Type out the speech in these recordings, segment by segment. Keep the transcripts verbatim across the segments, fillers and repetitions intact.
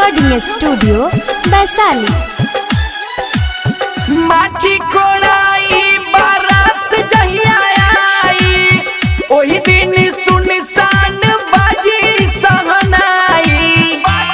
Recording studio Vaishali. माटी कोड़ाई बारात जहिया आई, ओही दिन सुनसान बाजी सहनाई।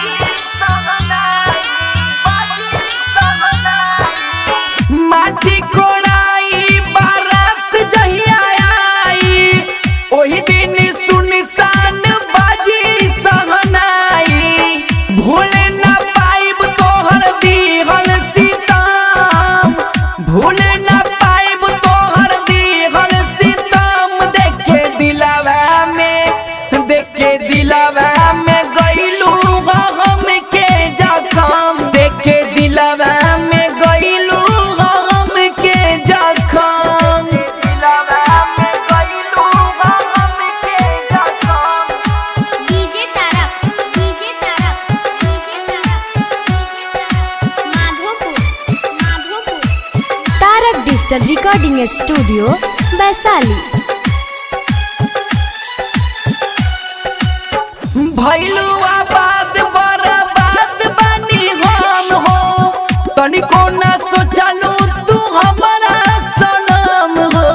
माटी कोड़ाई बारात जहिया आई, ओही दिन सुनसान बाजी सहनाई। भूले ना पाइब तोहर दीहल सीतम, भूले ना पाइब तोहर दीहल सीतम। देखे दिलावा में, देखे दिलावा में गइलू हम के जखम, देखे दिलावा में गइलू हम के जखम, दिलावा में गइलू हम के जखम। DJ Tarak DJ Tarak DJ Tarak Madhopur Madhopur. Tarak digital recording studio Vaishali. भैलू आबाद बर्बाद बनी हम हो, तनिको न सोचलू तू हमारा सनम हो।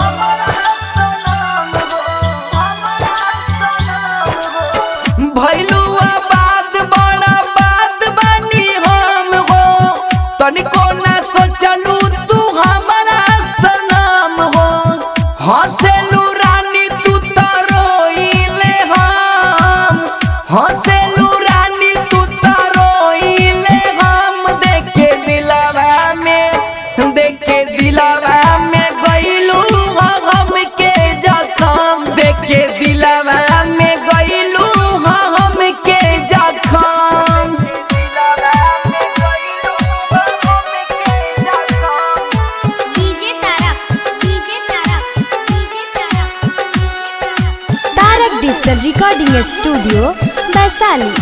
भैलू आबाद बर्बाद बनी हम हो, तनिको न सोचलू तू हमारा सनम हो। हंसेलू रानी तू तो रोइले हम, हंसेलू रानी तू तो रोइले हम। देखे दिलावा में, देखे दिलावा में गइलू हम के जखम, देखे दिलावा में गइलू हम के जखम, दिलावा में गइलू हम के जखम। DJ Tarak DJ Tarak DJ Tarak. Tarak digital recording studio Vaishali.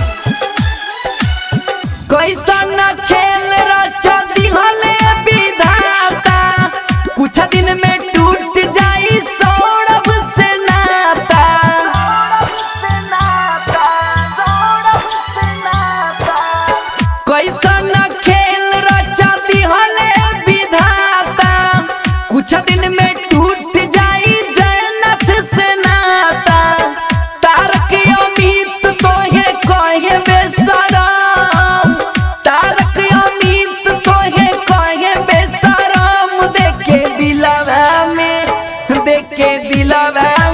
कैसन खेल रचा दिहले विधाता, कुछ दिन में टूट जाई सौरभ से नाता। कैसन खेल रचा दिहले विधाता, कुछ दिन में टूट जाई जन्नत से नाता। तारक अमित तोहे कहे बेशरम, तारक अमित तोहे कहे बेशरम। देखे दिलावा में, देखे दिलावा